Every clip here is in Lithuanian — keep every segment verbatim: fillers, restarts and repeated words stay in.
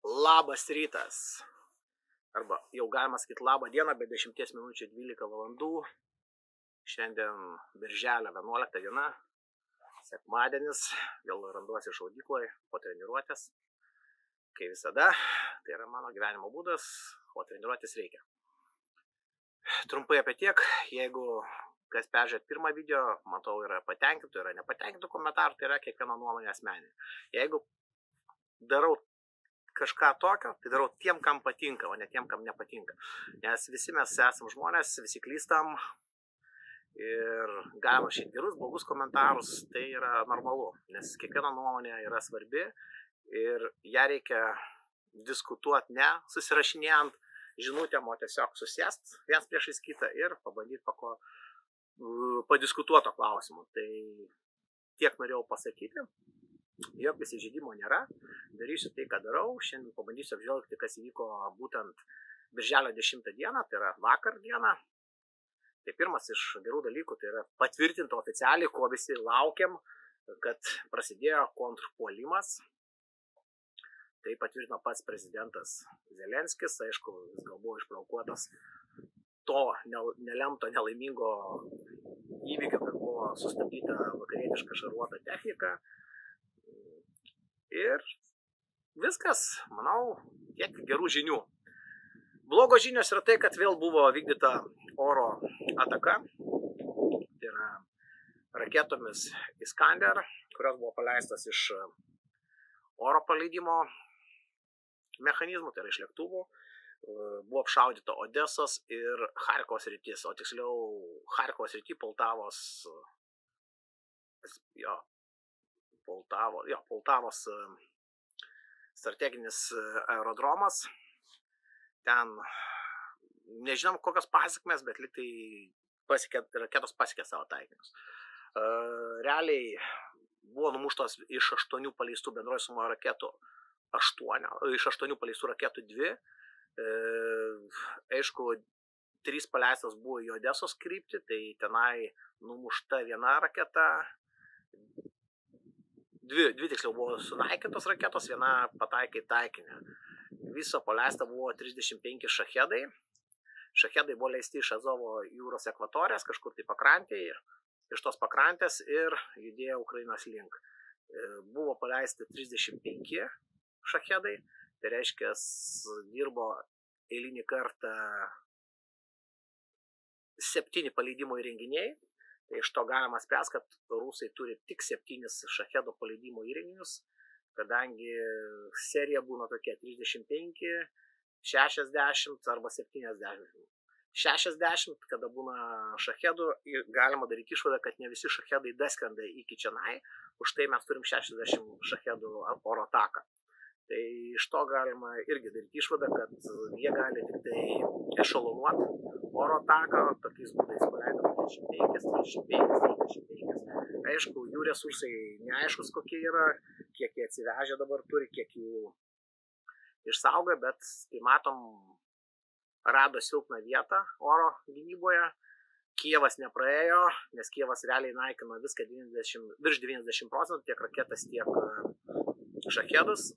Labas rytas. Arba jau galima sakyti labą dieną, be dešimties minučių dvylika valandų. Šiandien birželio vienuolikta diena, sekmadienis, vėl randuosi šaudykloje po treniruotės. Kai visada, tai yra mano gyvenimo būdas, o treniruotės reikia. Trumpai apie tiek, jeigu kas peržiūrėt pirmą video, matau, yra patenkintų, yra nepatenkintų komentarų, tai yra kiekvieno nuomonė asmeninė. Jeigu darau kažką tokio, tai darau tiem, kam patinka, o ne tiem, kam nepatinka. Nes visi mes esam žmonės, visi klystam ir galima rašyti gerus, blogus komentarus, tai yra normalu, nes kiekviena nuomonė yra svarbi ir ją reikia diskutuoti ne susirašinėjant žinutėm, o tiesiog susėst viens priešais kitą ir pabandyti pako, padiskutuoto klausimu. Tai tiek norėjau pasakyti. Jokio įsižeidimo nėra, darysiu tai, ką darau. Šiandien pabandysiu apžvelgti, kas įvyko būtent birželio dešimtą dieną, tai yra vakar dieną. Tai pirmas iš gerų dalykų, tai yra patvirtinta oficialiai, ko visi laukiam, kad prasidėjo kontrpuolimas. Tai patvirtino pats prezidentas Zelenskis, aišku, jis gal buvo išprovokuotas to nelemto, nelaimingo įvykio, kad buvo sustabdyta vakarietiška šarvuota technika. Ir viskas, manau, tiek gerų žinių. Blogo žinios yra tai, kad vėl buvo vykdyta oro ataka. Tai yra raketomis Iskander, kurios buvo paleistas iš oro paleidimo mechanizmų, tai yra iš lėktuvų. Buvo apšaudyta Odesos ir Charkovos sritis, o tiksliau Charkovos srity Poltavos, jo, Poltavo, jo, Poltavos strateginis aerodromas. Ten nežinom kokios pasiekmes, bet lyg tai pasiekė, raketos pasiekė savo taikinius. Realiai buvo numuštos iš aštuonių paleistų bendroje sumoje raketų aštuonių, iš aštuonių paleistų raketų dvi. E, aišku, trys paleistos buvo į Odesos kryptį, tai tenai numušta viena raketa, dvi, dvi tiksliau buvo sunaikintos raketos, viena pataikė į taikinį. Viso paleista buvo trisdešimt penki šachedai. Šachedai buvo leisti iš Azovo jūros ekvatorės, kažkur tai pakrantėje, iš tos pakrantės ir judėjo Ukrainos link. E, buvo paleisti trisdešimt penki šachedai. Tai reiškia, dirbo eilinį kartą septyni paleidimo įrenginiai. Tai iš to galima spręsti, kad rusai turi tik septynis šachedo paleidimo įrenginius, kadangi serija būna tokia trisdešimt penki, šešiasdešimt arba septyniasdešimt. šešiasdešimt, kada būna šachedų, galima daryti išvadą, kad ne visi šachedai daskrenda iki čionai, už tai mes turim šešiasdešimt šachedų oro ataką. Tai iš to galima irgi daryti išvadą, kad jie gali tik tai ešalonuoti oro ataką, tokiais būdais paleido trisdešimt penki, trisdešimt penki, trisdešimt penki. Aišku, jų resursai neaiškus kokie yra, kiek jie atsivežę dabar turi, kiek jų išsaugo, bet kai matom, rado silpną vietą oro gynyboje. Kijevas nepraėjo, nes Kijevas realiai naikino viską devyniasdešimt, virš devyniasdešimt procentų, tiek raketas, tiek šachedus.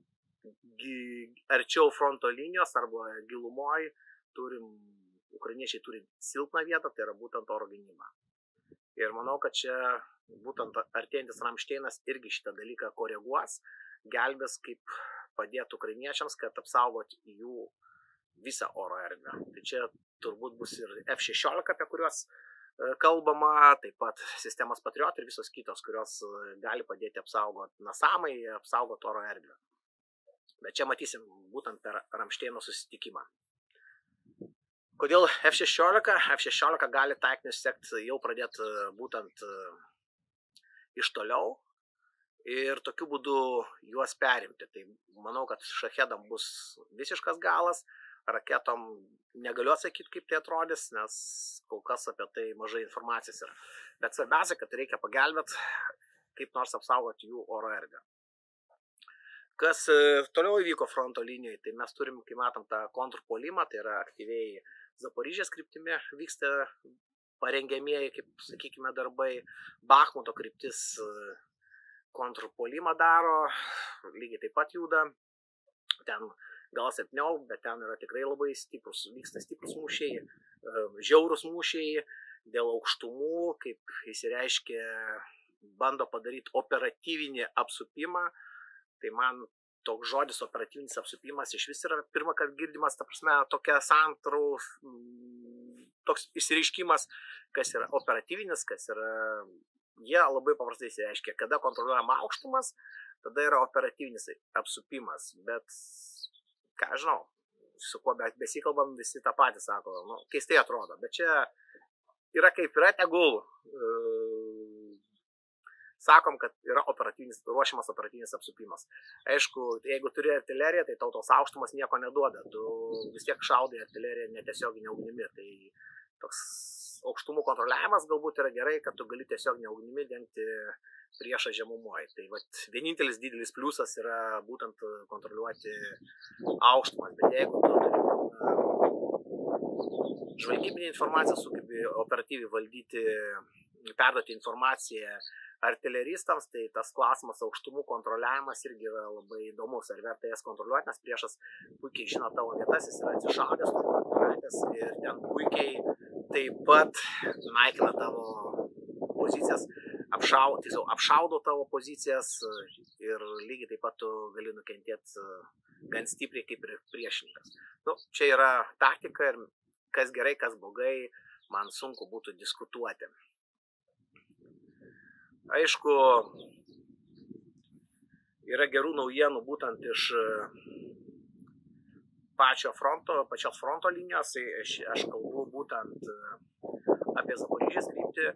Arčiau fronto linijos arba gilumoj turim, ukrainiečiai turi silpną vietą, tai yra būtent oro gynyba. Ir manau, kad čia būtent artėjantis Ramšteinas irgi šitą dalyką koreguos, gelbės kaip padėti ukrainiečiams, kad apsaugoti jų visą oro erdvę. Tai čia turbūt bus ir F šešiolika, apie kuriuos kalbama, taip pat sistemos Patriot ir visos kitos, kurios gali padėti apsaugoti nasamai, apsaugoti oro erdvę. Bet čia matysim būtent per Ramšteino susitikimą. Kodėl F šešiolika? F šešiolika gali taikinius sekti jau pradėti būtent iš toliau ir tokiu būdu juos perimti. Tai manau, kad šachedam bus visiškas galas, raketom negaliu atsakyti, kaip tai atrodys, nes kol kas apie tai mažai informacijos yra. Bet svarbiausia, kad reikia pagelbėti, kaip nors apsaugoti jų oro erdvę. Kas toliau įvyko fronto linijoje, tai mes turim, kai matom, tą kontrpuolimą, tai yra aktyviai Zaporižės kryptimi vyksta parengiamieji, kaip sakykime, darbai. Bachmuto kryptis kontrpuolimą daro, lygiai taip pat juda. ten gal silpniau, bet ten yra tikrai labai stiprus, vyksta stiprus mūšiai, žiaurus mūšiai dėl aukštumų, kaip įsireiškia, bando padaryti operatyvinį apsupimą. Tai man toks žodis operatyvinis apsupimas iš vis yra pirmą kartą girdimas, ta prasme, tokia santrau, toks išsireiškimas, kas yra operatyvinis, kas yra, jie labai paprastai įsireiškia, kada kontroliuojama aukštumas, tada yra operatyvinis apsupimas, bet, ką žinau, su kuo besikalbam, visi tą patį sako, nu, keistai atrodo, bet čia yra kaip yra, tegul sakom, kad yra operatyvinis, ruošiamas operatyvinis apsupimas. Aišku, jeigu turi artileriją, tai tau tos aukštumas nieko neduoda, tu vis tiek šaudai artileriją netiesioginė ugnimi, tai toks aukštumų kontroliavimas galbūt yra gerai, kad tu gali tiesioginė ugnimi dengti priešą žemumoje. Tai vat, vienintelis didelis pliusas yra būtent kontroliuoti aukštumas, bet jeigu tu turi žvalgybinę informaciją, sugebi operatyviai valdyti, perduoti informaciją artileristams, tai tas klausimas aukštumų kontroliavimas irgi yra labai įdomus, ar verta jas kontroliuoti, nes priešas puikiai žino tavo vietas, jis yra atsišaudęs, ir ten puikiai taip pat naikina tavo pozicijas, apšau, tiksliau, apšaudo tavo pozicijas ir lygiai taip pat tu gali nukentėti gan stipriai kaip ir priešininkas. Nu, čia yra taktika ir kas gerai, kas blogai, man sunku būtų diskutuoti. Aišku, yra gerų naujienų būtent iš pačio fronto, pačios fronto linijos, aš, aš kalbu būtent apie Zaporižės kryptį.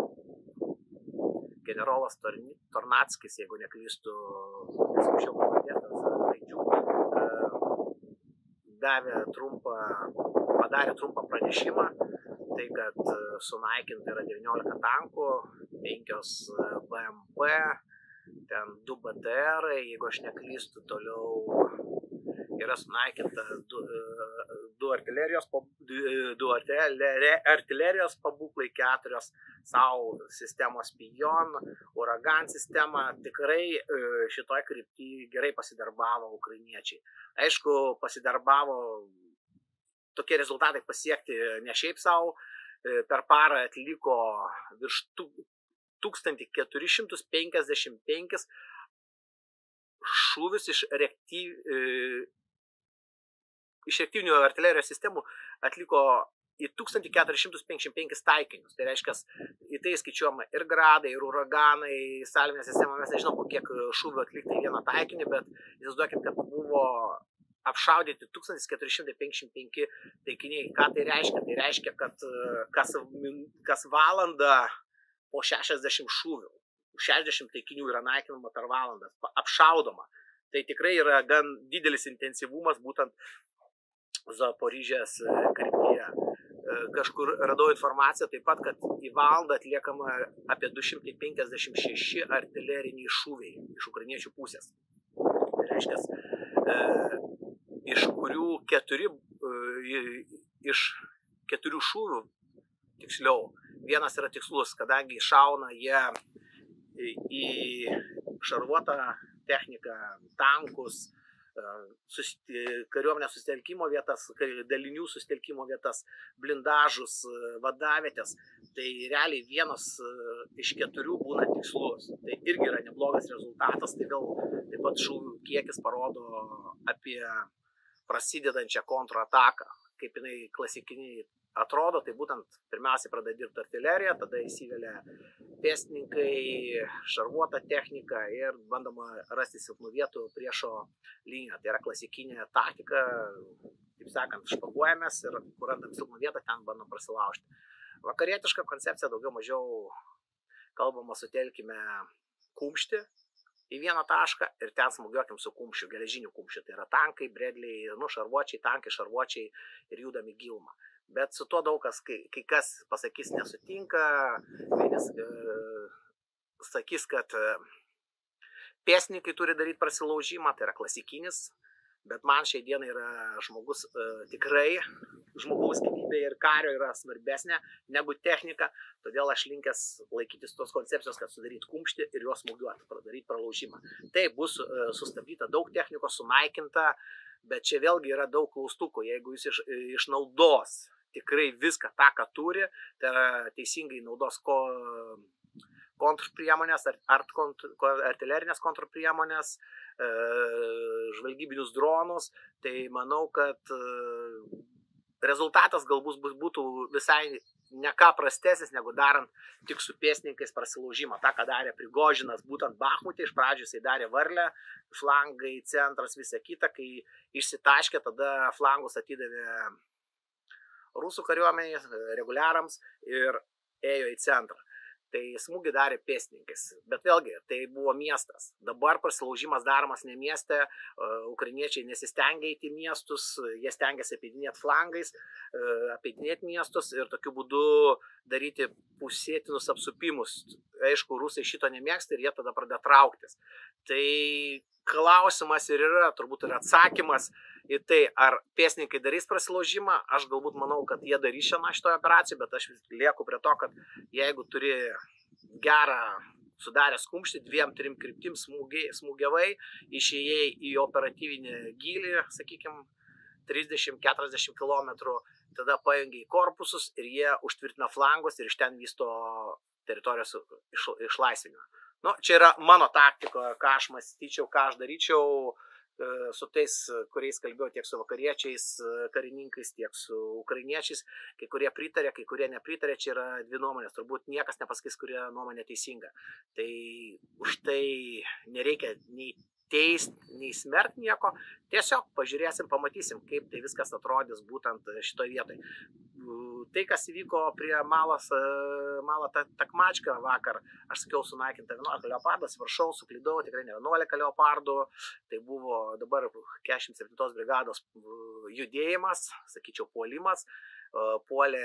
Generolas Tornackis, jeigu neklystu, neskaičiau pavadėtas raidžių, davė trumpą, padarė trumpą pranešimą, tai kad sunaikinta yra devyniolika tankų, penkios B M P, ten du B T R, jeigu aš neklystu, toliau yra sunaikinta du, du, artilerijos, du artilerijos pabūklai, keturios sau sistemos Pion, Uragan sistema. Tikrai šitoj krypty gerai pasidarbavo ukrainiečiai. Aišku, pasidarbavo tokie rezultatai pasiekti ne šiaip savo, per parą atliko virš tūkstantis keturi šimtai penkiasdešimt penkis šūvius iš, reaktyv, iš reaktyvinių artilerijos sistemų, atliko į tūkstantį keturis šimtus penkiasdešimt penkis taikinius. Tai reiškia, į tai skaičiuojama ir gradai, ir uraganai, salvinė sistema, mes nežinom, po kiek šūvių atlikti vieną taikinį, bet įsivaizduokit, kad buvo apšaudyti tūkstantis keturi šimtai penkiasdešimt penki taikiniai. Ką tai reiškia? Tai reiškia, kad kas, kas valandą po šešiasdešimt šūvių, šešiasdešimt taikinių yra naikinama per valandą, apšaudoma. Tai tikrai yra gan didelis intensyvumas būtent Zaporižės kryptyje. Kažkur radau informaciją taip pat, kad į valandą atliekama apie du šimtai penkiasdešimt šeši artileriniai šūviai iš ukrainiečių pusės. Tai reiškia, iš kurių keturi, iš keturių šūvių, tiksliau, vienas yra tikslus, kadangi šauna jie į šarvuotą techniką, tankus, kariuomenės susitelkimo vietas, dalinių susitelkimo vietas, blindažus, vadavietės. Tai realiai vienas iš keturių būna tikslus. Tai irgi yra neblogas rezultatas, tai vėl taip pat šūvių kiekis parodo apie prasidedančią kontrataką, kaip jinai klasikiniai atrodo. Tai būtent pirmiausia pradeda dirbti artilerija, tada įsivelia pėstininkai, šarvuota technika ir bandoma rasti silpnų vietų priešo liniją. Tai yra klasikinė taktika, taip sakant, špaguojamės ir kur randam silpnų vietą, ten bandom prasilaužti. Vakarietiška koncepcija daugiau mažiau kalbama, sutelkime kumštį į vieną tašką ir ten smūgiuokim su kumščiu, geležiniu kumščiu. Tai yra tankai, bredliai, nu, šarvuočiai, tankai, šarvuočiai ir judam į gilumą. Bet su tuo daug kas, kai, kai kas pasakys nesutinka, vienas e, sakys, kad e, pėstininkai turi daryti prasilaužimą, tai yra klasikinis bet man šiai dienai yra žmogus uh, tikrai, žmogaus gyvybė ir kario yra svarbesnė negu technika, todėl aš linkęs laikytis tos koncepcijos, kad sudaryti kumštį ir juos smūgiuoti, padaryti pralaužimą. Tai bus uh, sustabdyta daug technikos, sunaikinta, bet čia vėlgi yra daug klaustukų, jeigu jis iš, išnaudos tikrai viską tą, ką turi, tai yra teisingai naudos ko kontrpriemonės, art, kont, artilerinės kontrpriemonės, e, žvalgybinius dronus, tai manau, kad e, rezultatas galbūt būtų visai ne ką prastesnis, negu darant tik su pėstininkais prasilaužimą. Ta, ką darė Prigožinas, būtent Bachmute, iš pradžių jisai darė Varlę, flangai, centras, visa kita, kai išsitaškė, tada flangus atidavė rusų kariuomeniai, reguliarams ir ėjo į centrą. Tai smūgį darė pėstininkais, bet vėlgi, tai buvo miestas. Dabar prasilaužimas daromas ne mieste, ukrainiečiai nesistengia eiti į miestus, jie stengiasi apeidinėti flangais, apeidinėti miestus ir tokiu būdu daryti pusėtinus apsupimus. Aišku, rusai šito nemėgsta ir jie tada pradeda trauktis. Tai klausimas ir yra, turbūt yra atsakymas į tai, ar pėstininkai darys prasilaužimą. Aš galbūt manau, kad jie darys šiandien šitoje operacijoje, bet aš lieku prie to, kad jeigu turi gerą sudaręs kumštį, dviem, trim kryptim smūgiavai, išėjai į operatyvinį gylį, sakykime, trisdešimt keturiasdešimt kilometrų, tada pajungia į korpusus ir jie užtvirtina flangus ir iš ten vysto teritorijos išlaisvinimą. Nu, čia yra mano taktika, ką aš mąstyčiau, ką aš daryčiau su tais, kuriais kalbėjau, tiek su vakariečiais karininkais, tiek su ukrainiečiais. Kai kurie pritarė, kai kurie nepritarė, čia yra dvi nuomonės. Turbūt niekas nepasakys, kurie nuomonė teisinga. Tai už tai nereikia nei teist, nei smert nieko. Tiesiog pažiūrėsim, pamatysim, kaip tai viskas atrodys būtent šitoje vietoje. Tai, kas įvyko prie Malos, Malo Takmačką vakar, aš sakiau, sunaikinta vienuolika leopardų, atsiprašau, suklydau, tikrai ne vienuolika leopardų, tai buvo dabar keturiasdešimt septintos brigados judėjimas, sakyčiau, puolimas, puolė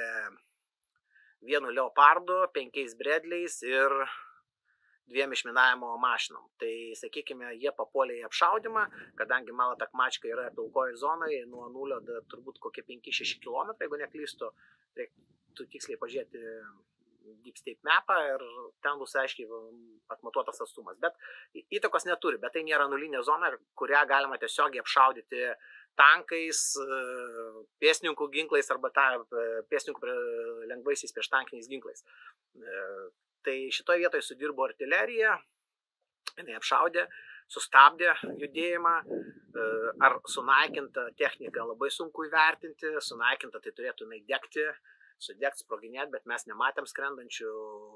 vienu leopardu, penkiais bredliais ir dviem išminavimo mašinom. Tai, sakykime, jie papuolė į apšaudimą, kadangi Malo Takmačka yra pilkoje zonoje, nuo nulio da, turbūt kokie penki šeši kilometrai, jeigu neklystu, reiktų tiksliai pažiūrėti Deep State mapą ir ten bus aiškiai atmatuotas atstumas. Bet įtakos neturi, bet tai nėra nulinė zona, kurią galima tiesiogiai apšaudyti tankais, pėstininkų ginklais arba ta, pėstininkų lengvaisiais prieštankiniais ginklais. Tai šitoje vietoje sudirbo artilerija, jinai apšaudė, sustabdė judėjimą, ar sunaikinta technika labai sunku įvertinti, sunaikinta tai turėtų jinai degti, sudegti, sproginėti, bet mes nematėm skrendančių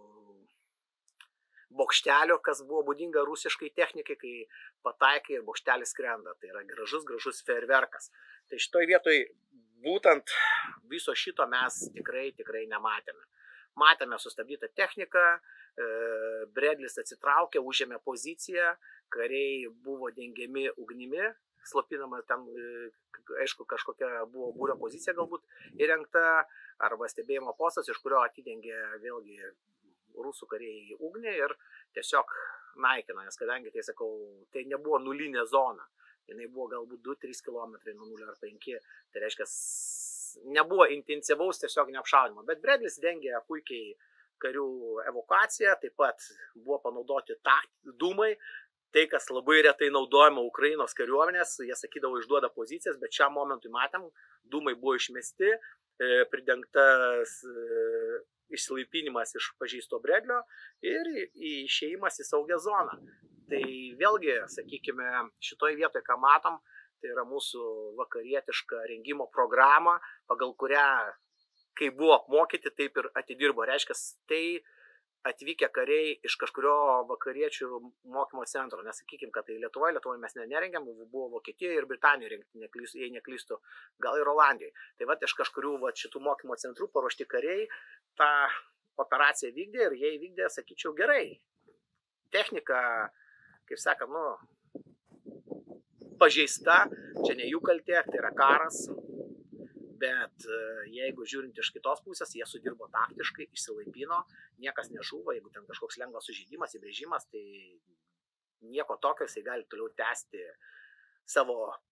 bokštelių, kas buvo būdinga rusiškai technikai, kai pataikai ir bokštelis skrenda. Tai yra gražus, gražus fejerverkas. Tai šitoje vietoje būtent viso šito mes tikrai, tikrai nematėme. Matėme sustabdytą techniką, Bredlis atsitraukė, užėmė poziciją, kariai buvo dengiami ugnimi, slopinama ten, aišku, kažkokia buvo būrio pozicija galbūt įrengta, arba stebėjimo postas, iš kurio atidengė vėlgi rusų kariai ugnį ir tiesiog naikino, nes kadangi, tai sakau, tai nebuvo nulinė zona, jinai buvo galbūt du trys kilometrai nuo nulio ar penki, tai reiškia, nebuvo intensyvaus tiesiog neapšaudimo, bet Bredlis dengė puikiai karių evakuaciją, taip pat buvo panaudoti dūmai, tai kas labai retai naudojama Ukrainos kariuomenės, jie sakydavo išduoda pozicijas, bet šiam momentui matėm, dūmai buvo išmesti, pridengtas išsilaipinimas iš pažeisto Bredlio ir išėjimas į saugią zoną. Tai vėlgi, sakykime, šitoje vietoje, ką matom, tai yra mūsų vakarietiška rengimo programa, pagal kurią, kai buvo apmokyti, taip ir atidirbo. Reiškia, tai atvykę kariai iš kažkurio vakariečių mokymo centro. Nesakykime, kad tai Lietuvoje, Lietuvoje mes nerengiam, buvo Vokietijoje ir Britanijoje rengti, jei neklystu, gal ir Olandijoje. Tai va, iš kažkurių va, šitų mokymo centrų paruošti kariai tą operaciją vykdė ir jie vykdė, sakyčiau, gerai. Technika, kaip sakant, nu, pažeista, čia ne jų kaltė, tai yra karas, bet jeigu žiūrint iš kitos pusės, jie sudirbo taktiškai, išsilaipino, niekas nežuvo, jeigu ten kažkoks lengvas sužeidimas, įbrėžimas, tai nieko tokio, jisai gali toliau tęsti savo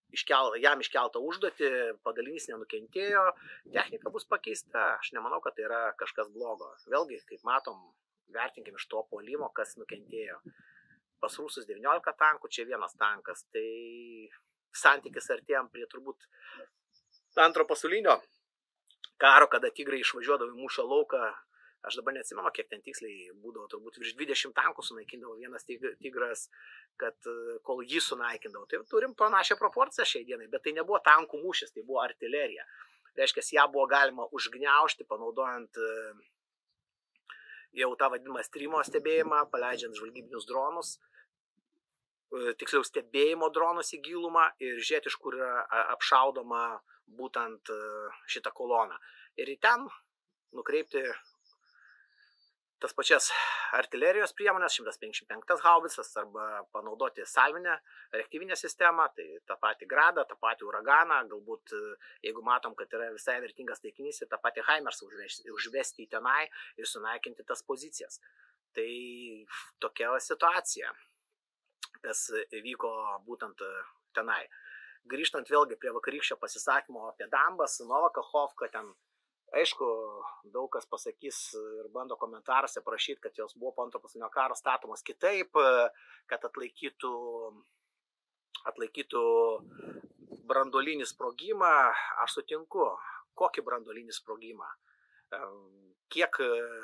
iškel, jam iškeltą užduotį, padalinys nenukentėjo, technika bus pakeista. Aš nemanau, kad tai yra kažkas blogo. Vėlgi, kaip matom, vertinkim iš to puolimo, kas nukentėjo. Pas rusus devyniolika tankų, čia vienas tankas. Tai santykis artėjom prie turbūt antro pasaulinio karo, kada tigrai išvažiuodavo į mūšio lauką. Aš dabar neatsimenu, kiek ten tiksliai būdavo, turbūt virš dvidešimt tankų sunaikindavo vienas tigras, kad kol jį sunaikindavo. Tai turim panašią proporciją šiai dienai, bet tai nebuvo tankų mūšis, tai buvo artilerija. Reiškia, ją buvo galima užgniaužti, panaudojant jau tą vadinamą streamo stebėjimą, paleidžiant žvalgybinius dronus, tiksliau stebėjimo dronus į gilumą ir žiūrėti, iš kur yra apšaudoma būtent šitą koloną. Ir į ten nukreipti tas pačias artilerijos priemonės, šimtas penkiasdešimt penktas haubicas, arba panaudoti salvinę reaktyvinę sistemą, tai tą patį gradą, tą patį uraganą, galbūt jeigu matom, kad yra visai vertingas taikinys, ir tą patį Haimersą užvesti į tenai ir sunaikinti tas pozicijas. Tai tokia situacija, kas vyko būtent tenai. Grįžtant vėlgi prie vakarykščio pasisakymo apie Dambas, Novą Kachovką, ten aišku, daug kas pasakys ir bando komentaruose parašyti, kad jos buvo po antro pasaulinio karo statomos kitaip, kad atlaikytų, atlaikytų branduolinį sprogimą. Aš sutinku, kokį branduolinį sprogimą, kiek,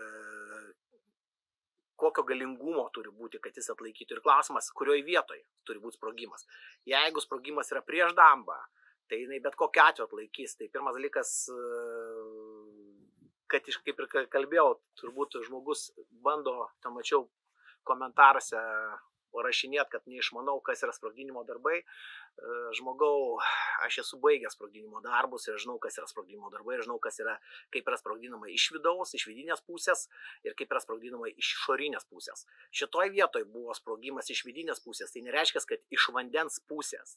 kokio galingumo turi būti, kad jis atlaikytų. Ir klausimas, kurioje vietoje turi būti sprogimas. Jeigu sprogimas yra prieš Dambą, tai jinai bet kokiu atveju atlaikys. Tai pirmas dalykas, kad kaip ir kalbėjau, turbūt žmogus bando, tam mačiau komentaruose rašinėt, kad neišmanau, kas yra sprogdinimo darbai. Žmogau, aš esu baigęs sprogdinimo darbus ir žinau, kas yra sprogdinimo darbai, ir žinau, kas yra, kaip yra sprogdinama iš vidaus, iš vidinės pusės ir kaip yra sprogdinama iš išorinės pusės. Šitoj vietoj buvo sprogimas iš vidinės pusės, tai nereiškia, kad iš vandens pusės.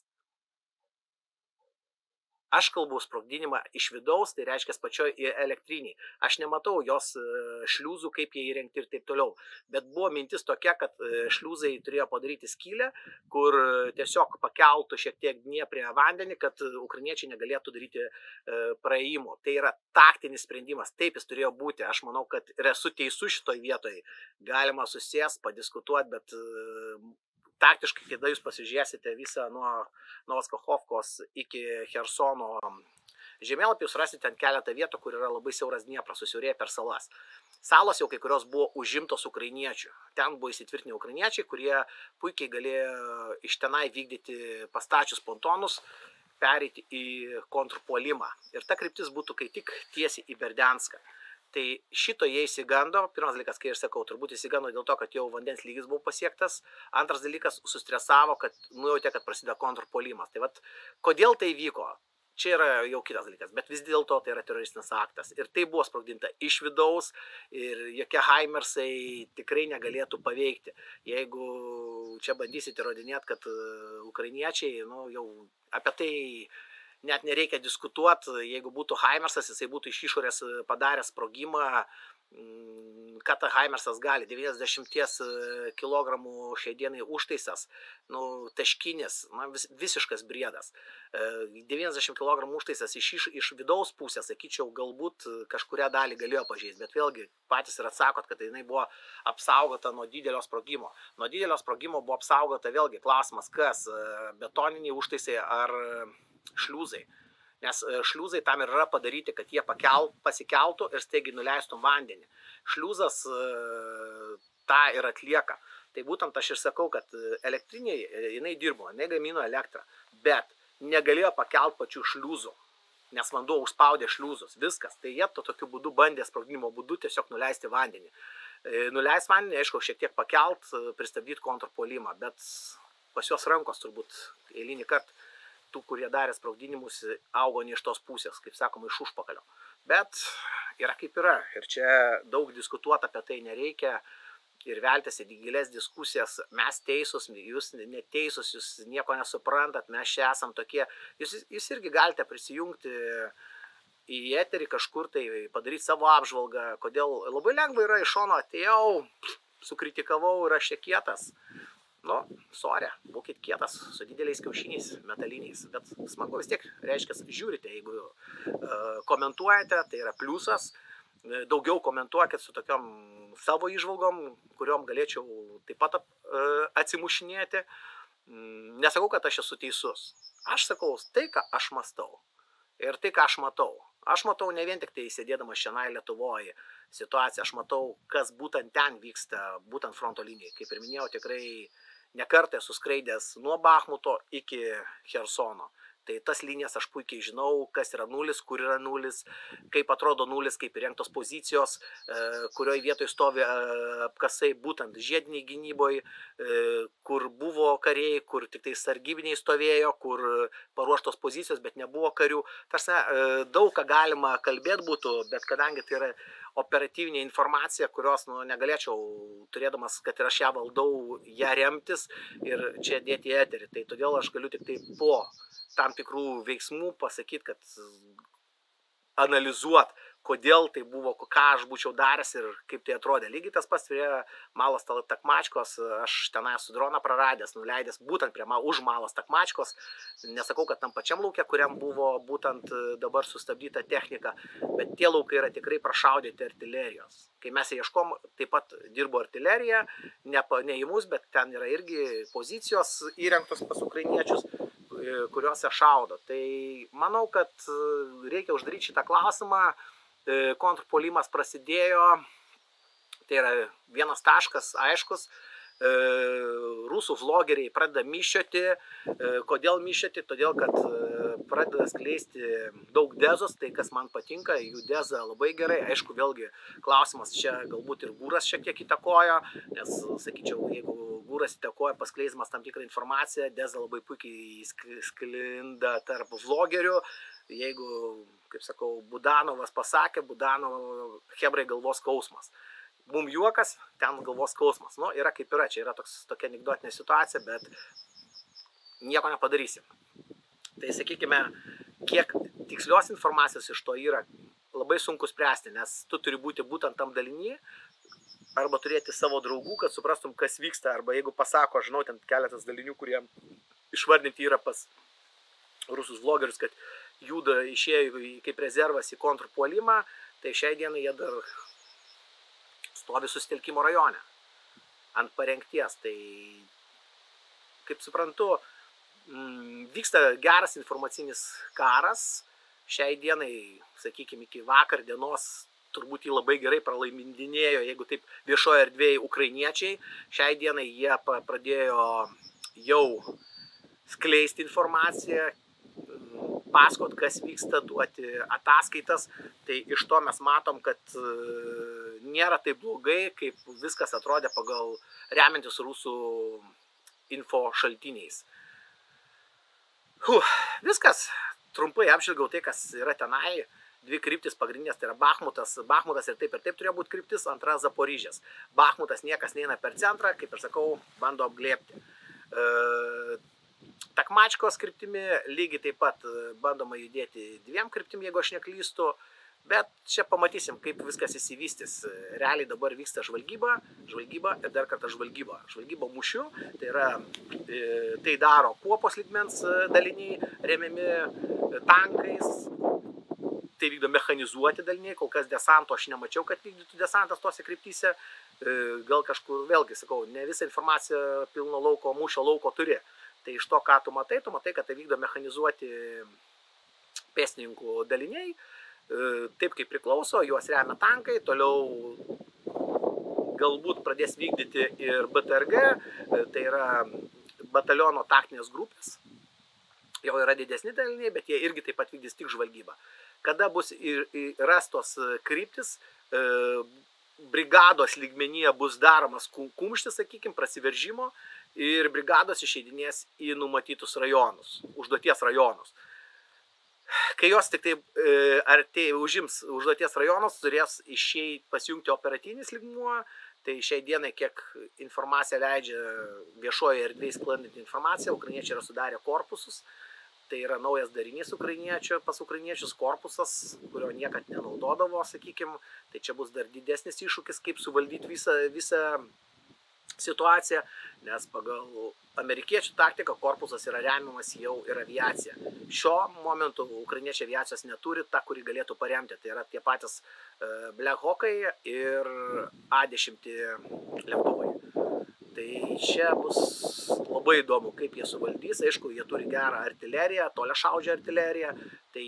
Aš kalbu sprogdinimą iš vidaus, tai reiškia pačioj elektriniai. Aš nematau jos šliuzų, kaip jie įrengti ir taip toliau. Bet buvo mintis tokia, kad šliuzai turėjo padaryti skylę, kur tiesiog pakeltų šiek tiek Dnieprė vandenį, kad ukrainiečiai negalėtų daryti praėjimo. Tai yra taktinis sprendimas. Taip jis turėjo būti. Aš manau, kad ir esu teisus šitoj vietoj. Galima susės, padiskutuoti, bet taktiškai, kada jūs pasižiūrėsite visą nuo Novos Kachovkos iki Chersono žemėlapį, jūs rasite ten keletą vietų, kur yra labai siauras Dniepras, susiaurėja per salas. Salos jau kai kurios buvo užimtos ukrainiečių. Ten buvo įsitvirtinę ukrainiečiai, kurie puikiai galėjo iš tenai vykdyti pastačius pontonus, pereiti į kontrpuolimą. Ir ta kryptis būtų kai tik tiesiai į Berdianską. Tai šito jie įsigando. Pirmas dalykas, kai aš sakau, turbūt įsigando dėl to, kad jau vandens lygis buvo pasiektas. Antras dalykas, sustresavo, kad nujautė, kad prasideda kontrpuolimas. Tai vat, kodėl tai vyko? Čia yra jau kitas dalykas, bet vis dėlto tai yra teroristinis aktas. Ir tai buvo sprogdinta iš vidaus ir jokie Haimersai tikrai negalėtų paveikti. Jeigu čia bandysite įrodinėti, kad ukrainiečiai, nu, jau apie tai net nereikia diskutuoti, jeigu būtų Haimersas, jisai būtų iš išorės padaręs sprogimą, ką ta Haimersas gali, devyniasdešimt kilogramų šiai dienai užtaisas, nu, taškinis, na, vis, visiškas briedas. devyniasdešimt kilogramų užtaisas iš, iš, iš vidaus pusės, sakyčiau, galbūt kažkurią dalį galėjo pažeisti, bet vėlgi patys ir atsakot, kad jinai buvo apsaugota nuo didelio sprogimo. Nuo didelio sprogimo buvo apsaugota vėlgi klausimas, kas, betoniniai užtaisai ar šliuzai. Nes šliuzai tam ir yra padaryti, kad jie pakel, pasikeltų ir staigiai nuleistų vandenį. Šliuzas tą ir atlieka. Tai būtent aš ir sakau, kad elektriniai, jinai dirbo, jinai gamino elektrą, bet negalėjo pakelt pačių šliuzų, nes vanduo užspaudė šliuzus, viskas. Tai jie to tokiu būdu bandė sprogdinimo būdu tiesiog nuleisti vandenį. Nuleis vandenį, aišku, šiek tiek pakelt, pristabdyti kontrpuolimą, bet pas juos rankos turbūt eilinį kartą tų, kurie darė sprogdinimus, augo ne iš tos pusės, kaip sakoma, iš užpakalio. Bet yra kaip yra. Ir čia daug diskutuoti apie tai nereikia ir veltis į gilės diskusijas. Mes teisus, jūs neteisus, jūs nieko nesuprantat, mes čia esam tokie. Jūs, jūs irgi galite prisijungti į eterį kažkur tai, padaryti savo apžvalgą. Kodėl labai lengva yra iš šono atėjau, sukritikavau ir aš čia kietas. Nu, sorry, būkit kietas, su dideliais kiaušiniais, metaliniais, bet smagu vis tiek, reiškia, žiūrite, jeigu uh, komentuojate, tai yra pliusas, daugiau komentuokit su tokiom savo įžvalgom, kuriuom galėčiau taip pat uh, atsimušinėti. Nesakau, kad aš esu teisus, aš sakau tai, ką aš mąstau ir tai, ką aš matau. Aš matau ne vien tik tai sėdėdamas šiandien Lietuvoje situaciją, aš matau, kas būtent ten vyksta, būtent fronto linijai. Kaip ir minėjau, tikrai nekartą esu skraidęs nuo Bachmuto iki Chersono. Tai tas linijas aš puikiai žinau, kas yra nulis, kur yra nulis, kaip atrodo nulis, kaip įrengtos pozicijos, kurioje vietoje stovi apkasai, būtent žiediniai gynyboje, kur buvo kariai, kur tik tai sargybiniai stovėjo, kur paruoštos pozicijos, bet nebuvo karių. Tarsi daug ką galima kalbėti būtų, bet kadangi tai yra operatyvinė informacija, kurios nu, negalėčiau, turėdamas, kad ir aš ją valdau, ją remtis ir čia dėti į eterį. Tai todėl aš galiu tik tai po tam tikrų veiksmų pasakyti, kad analizuot, kodėl tai buvo, ką aš būčiau daręs ir kaip tai atrodė. Lygiai tas pats prie Malos Takmačkos, aš tenai su droną praradęs, nuleidęs būtent prie, už Malos Takmačkos. Nesakau, kad tam pačiam lauke, kuriam buvo būtent dabar sustabdyta technika, bet tie laukai yra tikrai prašaudyti artilerijos. Kai mes ieškom, taip pat dirbo artilerija, ne, ne į mus, bet ten yra irgi pozicijos įrengtos pas ukrainiečius, kuriuose šaudo. Tai manau, kad reikia uždaryti šitą klausimą. Kontrpuolimas prasidėjo, tai yra vienas taškas aiškus, rusų vlogeriai pradeda myščioti. Kodėl myščioti? Todėl, kad pradeda skleisti daug dezos, tai kas man patinka, jų deza labai gerai. Aišku, vėlgi klausimas čia galbūt ir Gūras šiek tiek įtakojo, nes, sakyčiau, jeigu Gūras įtakoja paskleisdamas tam tikrą informaciją, deza labai puikiai sklinda tarp vlogerių. Jeigu, kaip sakau, Budanovas pasakė, Budanovo hebrai galvos skausmas. Mum juokas, ten galvos skausmas. Nu, yra kaip yra, čia yra toks, tokia anekdotinė situacija, bet nieko nepadarysim. Tai sakykime, kiek tikslios informacijos iš to yra, labai sunku spręsti, nes tu turi būti būtent tam dalinį, arba turėti savo draugų, kad suprastum, kas vyksta, arba jeigu pasako, žinau, ten keletas dalinių, kurie išvardinti yra pas rusus vlogerius, kad juda išėjo kaip rezervas į kontrpuolimą, tai šiai dienai jie dar stovi susitelkimo rajone ant parengties. Tai, kaip suprantu, vyksta geras informacinis karas. Šiai dienai, sakykime, iki vakar dienos turbūt jį labai gerai pralaimindinėjo, jeigu taip viešoje erdvėje ukrainiečiai. Šiai dienai jie pradėjo jau skleisti informaciją, pasakot, kas vyksta, duoti ataskaitas. Tai iš to mes matom, kad nėra taip blogai, kaip viskas atrodė pagal remiantis rusų info šaltiniais. Huh, viskas. Trumpai apžvelgiau tai, kas yra tenai. Dvi kryptis pagrindinės, tai yra Bachmutas. Bachmutas ir taip ir taip turėjo būti kryptis, antra Zaporižės. Bachmutas niekas neina per centrą, kaip ir sakau, bando apglėbti. E, Takmačkos kryptimi lygiai taip pat bandoma judėti dviem kryptim, jeigu aš neklystu, bet čia pamatysim, kaip viskas įsivystys. Realiai dabar vyksta žvalgyba, žvalgyba ir dar kartą žvalgyba. Žvalgyba mūšiu, tai yra, tai daro kuopos lygmens daliniai, remiami tankais, tai vykdo mechanizuoti daliniai, kol kas desanto aš nemačiau, kad vykdytų desantas tose kryptyse, gal kažkur, vėlgi sakau, ne visą informaciją pilno lauko, mūšio lauko turi. Tai iš to, ką tu matai, tu matai, kad tai vykdo mechanizuoti pėstininkų daliniai, taip kaip priklauso, juos remia tankai, toliau galbūt pradės vykdyti ir B T R G, tai yra bataliono taktinės grupės, jau yra didesni daliniai, bet jie irgi taip pat vykdys tik žvalgybą. Kada bus rastos kryptis, brigados lygmenyje bus daromas kumštis, sakykime, prasiveržimo, ir brigados išeidinės į numatytus rajonus, užduoties rajonus. Kai jos tik tai artėja užims užduoties rajonus, turės išeiti pasijungti operatinis lygmuo, tai šiai dienai, kiek informacija leidžia viešoje erdvėje sklandinti informaciją, ukrainiečiai yra sudarę korpusus, tai yra naujas darinys ukrainiečių, pas ukrainiečius korpusas, kurio niekad nenaudodavo, sakykime, tai čia bus dar didesnis iššūkis, kaip suvaldyti visą, visą situacija, nes pagal amerikiečių taktiką korpusas yra remiamas jau ir aviacija. Šiuo momentu ukrainiečiai aviacijos neturi, ta, kuri galėtų paremti. Tai yra tie patys Black Hawkai ir A dešimt lėktuvai. Tai čia bus labai įdomu, kaip jie suvaldys. Aišku, jie turi gerą artileriją, toliašaudžią artileriją. Tai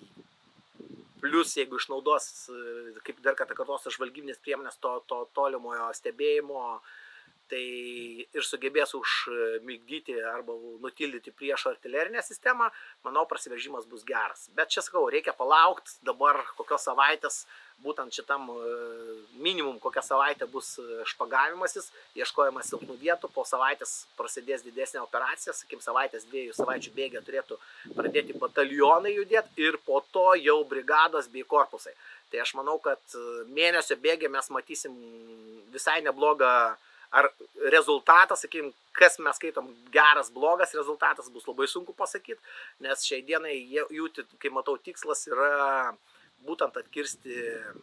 plius, jeigu išnaudos, kaip dar kartą kartuosiu, žvalgybinės priemonės to, to tolimojo stebėjimo, tai ir sugebės užmigdyti arba nutildyti priešo artilerinę sistemą, manau, prasiveržimas bus geras. Bet čia sakau, reikia palaukti dabar kokios savaitės, būtent šitam minimum kokią savaitę bus špagavimasis, ieškojimas silpnų vietų, po savaitės prasidės didesnė operacija, sakim, savaitės dviejų savaičių bėgė turėtų pradėti batalionai judėti ir po to jau brigados bei korpusai. Tai aš manau, kad mėnesio bėgė mes matysim visai neblogą ar rezultatas, sakykim, kas mes skaitom geras, blogas rezultatas, bus labai sunku pasakyti, nes šiai dienai jų, kaip matau, tikslas yra būtent atkirsti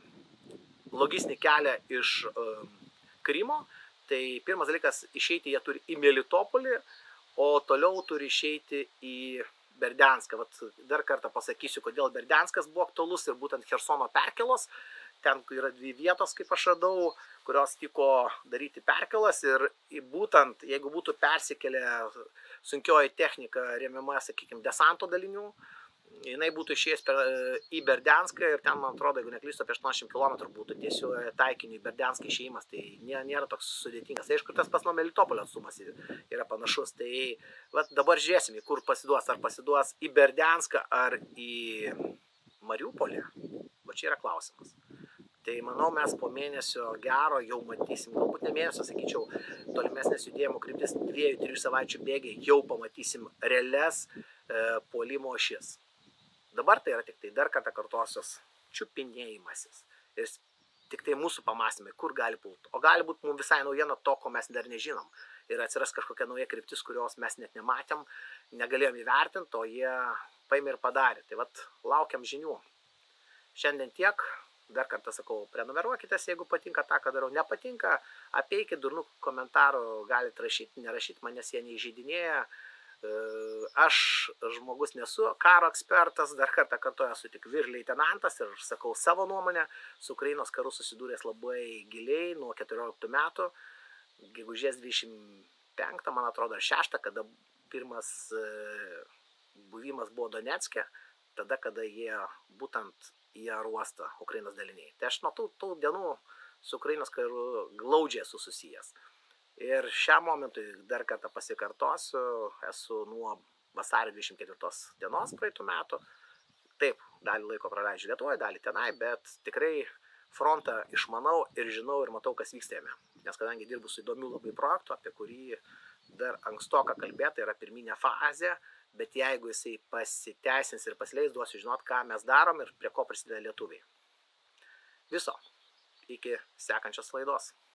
logistinį kelią iš uh, Krymo. Tai pirmas dalykas, išeiti jie turi į Melitopolį, o toliau turi išeiti į Berdianską. Vat dar kartą pasakysiu, kodėl Berdianskas buvo aktualus ir būtent Chersono perkelos. Ten yra dvi vietos, kaip aš radau, kurios tiko daryti perkelas ir būtent, jeigu būtų persikėlę sunkioji technika remiama, sakykime, desanto dalinių, jinai būtų išėjęs per, į Berdianską ir ten, man atrodo, jeigu neklystu, apie aštuoniasdešimt kilometrų būtų tiesiog taikiniu į Berdianską išėjimas, tai nėra toks sudėtingas. Tai aišku, tas pas nuo Melitopolio atstumas yra panašus. Tai vat, dabar žiūrėsim, kur pasiduos, ar pasiduos į Berdianską ar į Mariupolį. Va čia yra klausimas. Tai manau, mes po mėnesio gero jau matysim, galbūt ne mėnesio, sakyčiau, tolimesnės judėjimo kryptis dviejų, trijų savaičių bėgiai jau pamatysim realias e, puolimo ašis. Dabar tai yra tik tai dar kartą kartosios čiupinėjimasis. Ir tik tai mūsų pamastymai, kur gali pulti. O gali būti mums visai naujiena to, ko mes dar nežinom. Ir atsiras kažkokia nauja kryptis, kurios mes net nematėm, negalėjom įvertinti, o jie paėmė ir padarė. Tai vat, laukiam žinių. Šiandien tiek. Dar kartą sakau, prenumeruokitės, jeigu patinka tą, ką darau. Nepatinka, apeikit durnų komentarų, galite rašyti, nerašyti, manęs jie neįžeidinėja. Aš žmogus nesu karo ekspertas, dar kartą kartu esu tik vyr leitenantas ir sakau savo nuomonę. Su Ukrainos karu susidūręs labai giliai nuo keturioliktų metų, gegužės dvidešimt penktą, man atrodo, šeštą, kada pirmas buvimas buvo Donecke, tada, kada jie būtent į aerouostą Ukrainos daliniai. Tai aš nuo tų, tų dienų su Ukrainos karu glaudžiai esu susijęs. Ir šiam momentui dar kartą pasikartosiu, esu nuo vasario dvidešimt ketvirtos dienos praeitų metų. Taip, dalį laiko praleidžiu Lietuvoje, dalį tenai, bet tikrai frontą išmanau ir žinau ir matau, kas vyksta jame. Nes kadangi dirbu su įdomiu labai projektu, apie kurį dar ankstoka kalbėti, yra pirminė fazė, bet jeigu jisai pasiteisins ir pasileis, duosiu žinot, ką mes darom ir prie ko prisideda lietuviai. Viso. Iki sekančios laidos.